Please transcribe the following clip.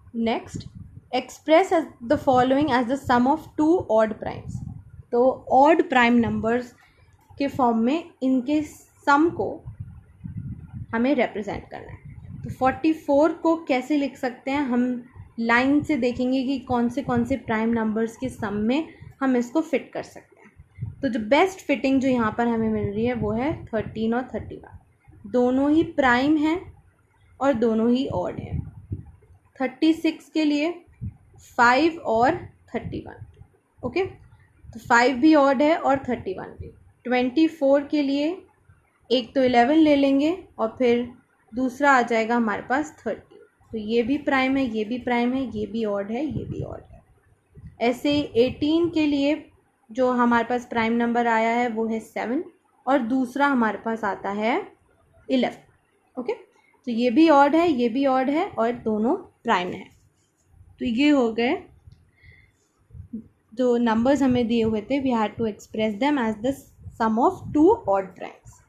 Next, express the following as the sum of two odd primes. तो odd prime numbers के form में इनके सम को हमें रिप्रेजेंट करना है। तो 44 को कैसे लिख सकते हैं, हम लाइन से देखेंगे कि कौन से प्राइम नंबर्स के सम में हम इसको फिट कर सकते हैं। तो जो बेस्ट फिटिंग जो यहाँ पर हमें मिल रही है वो है 13 और 31। दोनों ही प्राइम हैं और दोनों ही ऑड हैं। 36 के लिए 5 और 31, ओके, तो 5 भी ऑड है और 31 भी। 24 के लिए एक तो 11 ले लेंगे और फिर दूसरा आ जाएगा हमारे पास 30। तो ये भी प्राइम है, ये भी प्राइम है, ये भी ऑड है, ये भी ऑड है। ऐसे 18 के लिए जो हमारे पास प्राइम नंबर आया है वो है 7 और दूसरा हमारे पास आता है 11, ओके। तो ये भी ऑड है, ये भी ऑड है और दोनों प्राइम है। तो ये हो गए जो नंबर्स हमें दिए हुए थे, we had to express them as the sum of two odd primes.